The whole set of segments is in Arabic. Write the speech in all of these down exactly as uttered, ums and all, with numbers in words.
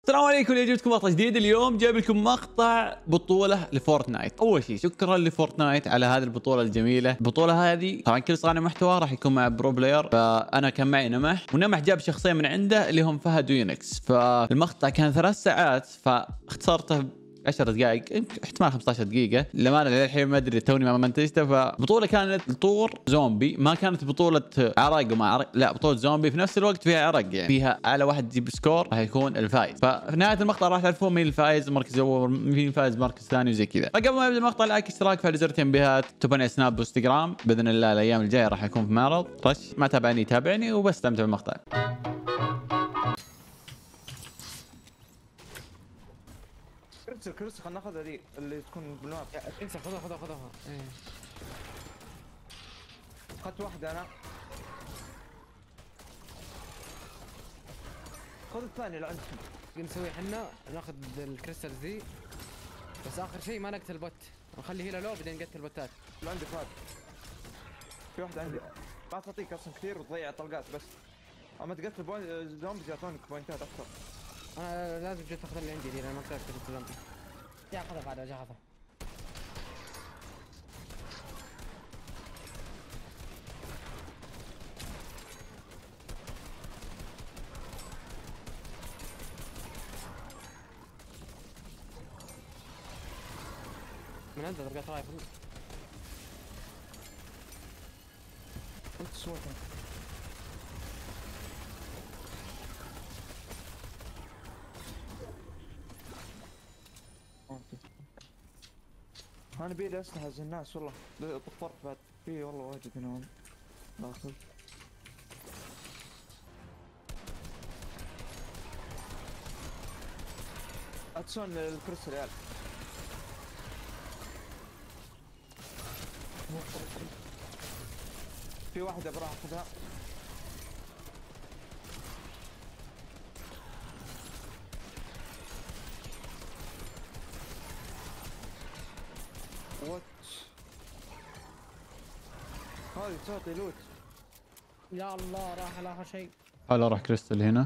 السلام عليكم، يا جبتكم مقطع جديد. اليوم جايب لكم مقطع بطولة لفورتنايت. أول شيء شكرا لفورتنايت على هذه البطولة الجميلة. البطولة هذه طبعا كل صانع محتوى راح يكون مع برو بلاير، فأنا كان معي نمح، ونمح جاب شخصين من عنده اللي هم فهد ويونكس. فالمقطع كان ثلاث ساعات فاختصرته عشر دقائق، احتمال خمسة عشر دقيقة للأمانة. للحين ما أدري، توني ما منتجته. فبطولة كانت طور زومبي، ما كانت بطولة عرق وما عرق، لا بطولة زومبي في نفس الوقت فيها عرق، يعني فيها أعلى واحد يجيب سكور راح يكون الفايز. ففي نهاية المقطع راح تعرفون مين الفايز، مركز أول، مين الفايز مركز ثاني وزي كذا. فقبل ما يبدأ المقطع، لايك، اشتراك، فعل زر التنبيهات، تابعوني سناب وانستغرام. بإذن الله الأيام الجاية راح يكون في معرض رش. ما تابعني تابعني وبس، استمتع بالمقطع. كرسي كرسي خلنا ناخذها ذي اللي تكون بالماب. انسى، خذها خذها خذها. ايه اخذت واحدة انا. خذ الثانية اللي عندكم. نسوي حنا ناخذ الكريستالز ذي، بس اخر شيء ما نقتل البوت، نخلي هيلا لو بعدين نقتل البوتات. اللي عندي فهد. في واحدة عندي ما تعطيك اصلا كثير وتضيع طلقات، بس اما تقتل بوينت زومبيز يعطونك بوينتات اكثر. انا لازم جيت اخذ اللي عندي دي لان ما قدرت اقتل الزومبي. يا خذها بعد اجي اخذها. من عنده طلقات رايفل. قلت صوتها. انا بيدي اسلحة زي الناس والله. طفرت بعد في والله واجد هنا داخل. اتسون الكرسي ريال. في واحدة بروح اخذها. وات هذه تعطي لوت. يا الله راح على اخر شيء. هلا راح كريستال هنا.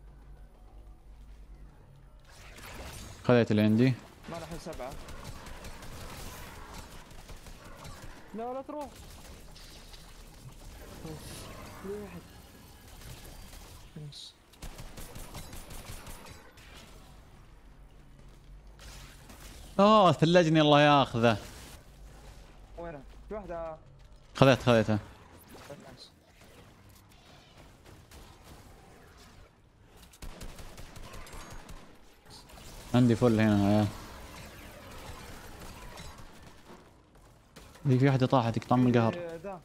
خذيت اللي عندي. ما الحين سبعة. لا لا تروح. في واحد. بس اوه ثلجني الله ياخذه. وينها؟ في واحدة. خذيت خذيتها. نايس. عندي فل هنا يا عيال. ذي في واحدة طاحت يقطع من القهر. في ذا.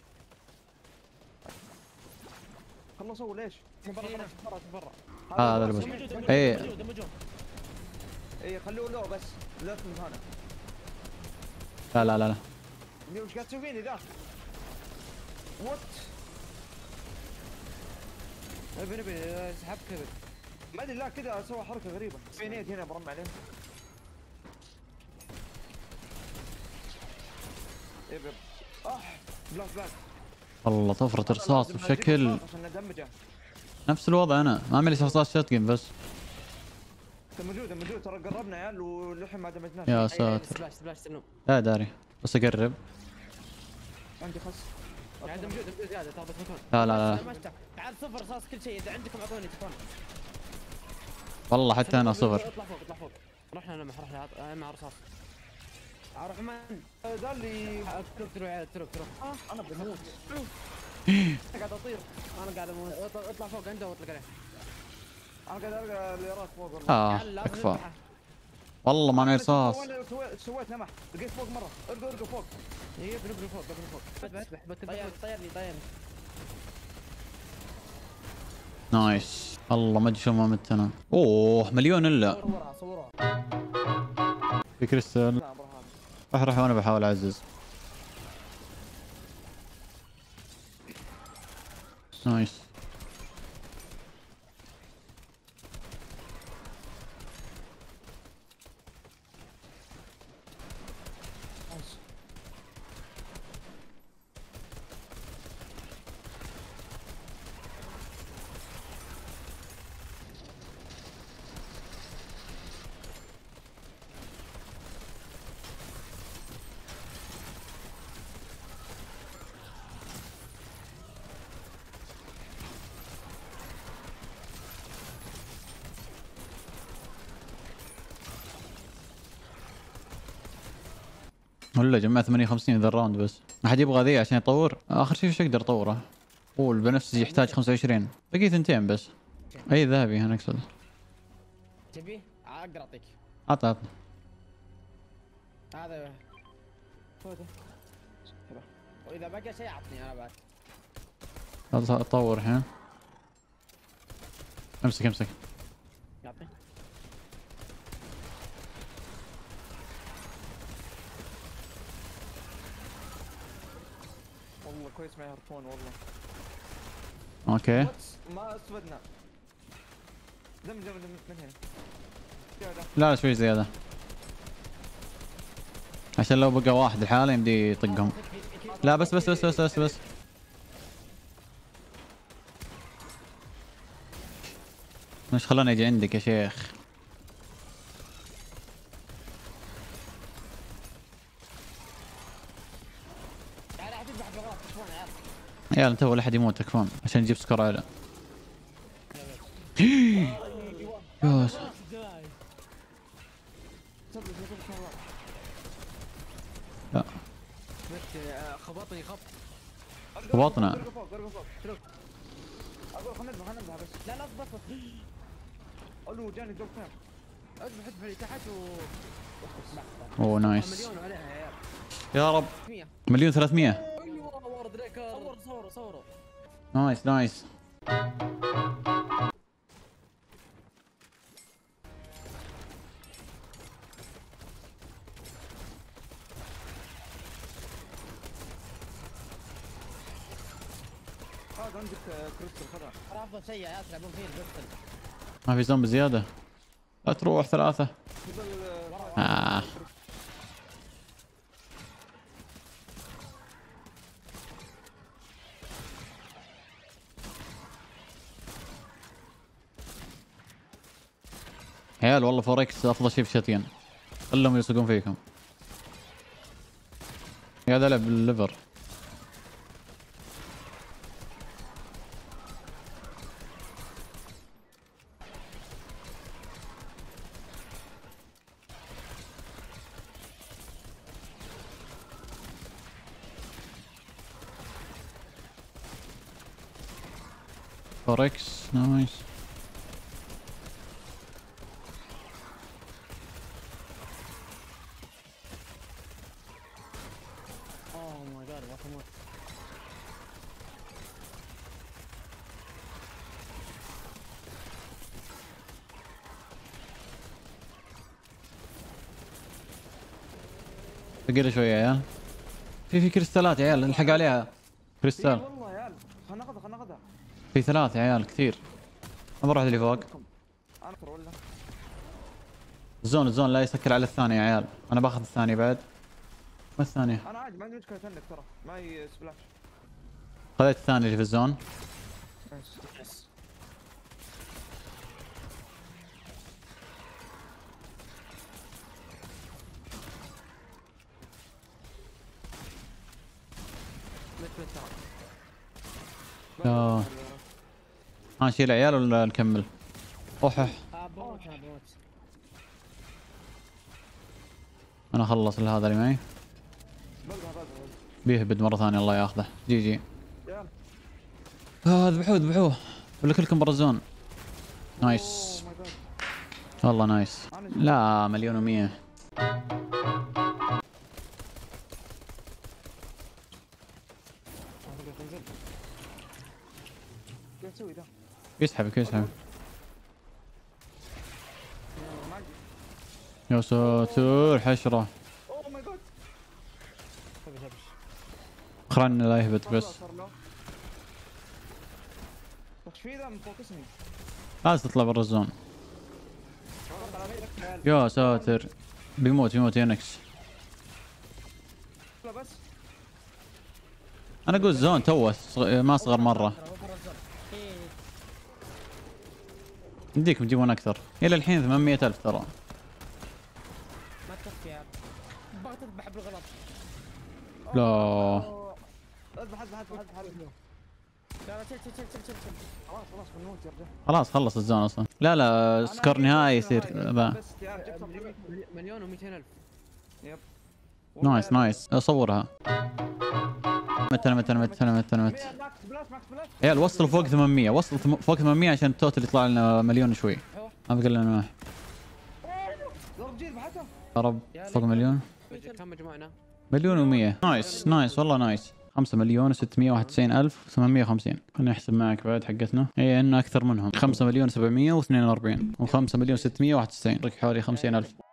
خلصوا ليش؟ من برا برا برا برا. آه، هذا اللي بس. ايه ايه خلوه لو بس لا تكون هنا. لا لا لا لا. اللي وش قاعد تسويني ذا؟ وات؟ ابي نبي اسحب كذا. ما ادري لا كذا سوى حركة غريبة. في نيد هنا برمي عليه. ايه بيب. اه بلاك بلاك. والله طفرة رصاص بشكل. عشان ندمجه. نفس الوضع، انا ما عملي رصاص شاتجن بس. انت موجود موجود ترى قربنا يا عيال وللحين ما دمجناه. يا ساتر. سبلاش سبلاش سنو. لا داري بس اقرب. عندي خس. يعني موجود موجود زياده تربط مكان. لا لا لا تعال صفر رصاص كل شيء، اذا عندكم اعطوني تكون. والله حتى انا صفر. اطلع فوق اطلع فوق. رحنا لمح رحنا مع رصاص. اروح مان. ذا اللي تروح تروح يا عيال تروح تروح. انا بموت. قاعد اطير. انا قاعد اموت. اطلع فوق عنده واطلق عليه. انا قاعد القى اللي راك فوق والله. اه اكفى. والله ما معي رصاص. سويت سويت نمح لقيت فوق مره. ارقوا ارقوا فوق. ايه بنبني فوق بنبني فوق. اسبح طيرني طيرني طيرني. نايس. الله ما ادري شو ما مت انا. اوه مليون الا. صورها صورها. في كريستال. لا برا هذا. راح راح وانا بحاول اعزز. نايس. ولا جمعت ثمانية وخمسين ذا الراوند بس. ما حد يبغى ذي عشان يطور. اخر شيء وش اقدر اطوره؟ هو البنفسجي يحتاج خمسة وعشرين. باقي ثنتين بس. اي ذهبي انا اقصد. تبي؟ اقدر اعطيك. عط عط. هذا هذا. واذا بقى شيء اعطني انا بعد. اطور الحين. امسك امسك. يعطي. والله كويس معي هاربون والله. اوكي. ما استفدنا. دم دم دم من هنا. لا لا شوي زيادة. عشان لو بقى واحد لحاله يمدي يطقهم. لا بس بس بس بس بس بس. مش خلاني اجي عندك يا شيخ. عيال انت اول احد يموت تكفون عشان نجيب سكور اعلى. ياس لا خبطني خبط. خبطنا. اقول خلينا نذبح خلينا نذبح بس. لا لا بس بس. قولوا جاني دروب ثاني. اذبح اذبح اللي تحت و اوه نايس. مليون عليها يا عيال. يا رب. مية. مليون ثلاثمية. ايوه ورد ريكر. صور صور صور. نايس نايس. هذا عندك كريستال خذها. ترى افضل شيء يا عيال تلعبون فيه البستل. ما في زومبي زيادة. لا تروح ثلاثة. آه. عيال والله فوركس افضل شيء في شتين. خلهم يلصقون فيكم. قاعد العب بالليفر. فوركس نايس. اوه ماي جاد وات موت. بقي شوي يا عيال. في في كريستالات يا عيال نلحق عليها. كريستال. والله يا عيال خلنا ناخذها خلنا ناخذها. في ثلاث يا عيال كثير. ما بروح اللي فوق. انا ترى ولا الزون الزون لا يسكر على الثاني يا عيال. انا باخذ الثاني بعد. ما الثانية؟ انا عادي ما عندي مشكله ثانيك ترى معي سبلاش. خذيت الثاني اللي في الزون. يس. اه ها نشيل عيال ولا نكمل؟ اوح اه بموت انا بموت. انا اخلص هذا اللي معي. بيهبد مرة ثانية الله ياخذه. جي جي. يلا. اه ذبحوه ذبحوه ولا كلكم برا الزون. نايس. والله نايس. لا مليون ومية. كيف تسوي ده؟ يسحبك يسحبك. ما عندي. يا ساتر حشرة. اوه ماي جاد. تبي تبي. خلنا لا يهبط بس. وش في ذا مفوكسني؟ لازم تطلع برا الزون. يا ساتر بيموت بيموت ينكس. لا بس انا اقول زون توه صغ- ما صغر مرة. يمديكم تجيبون اكثر. الى الحين ثمانمية ألف ترى. ما تكفي يا بغيت تذبح بالغلط. لا اذبح اذبح اذبح اذبح لا لا شل شل شل شل شل. خلاص خلاص بنموت يا رجال. خلاص خلص الزون اصلا. لا لا سكور نهائي يصير ذا. بس يا رجال جبت مليون و200 الف. يب نايس نايس اصورها. مت انا مت انا مت انا مت انا مت ماكس بلاش ماكس بلاش. عيال وصلوا فوق ثمانمية، وصلوا ثم- فوق ثمانمية عشان التوتال يطلع لنا مليون شوي. ما بقى لنا واحد. ضرب جيل بحتى. يا رب فوق مليون. كم مجموعنا؟ مليون ومية. نايس نايس والله نايس. خمسة مليون وستمية وواحد وتسعين ألف وثمانمية وخمسين. خليني أحسب معك بعد حقتنا. هي إنه أكثر منهم. خمسة مليون وسبعمية واثنين وأربعين وخمسة مليون وستمية وواحد وتسعين. حوالي خمسين ألف.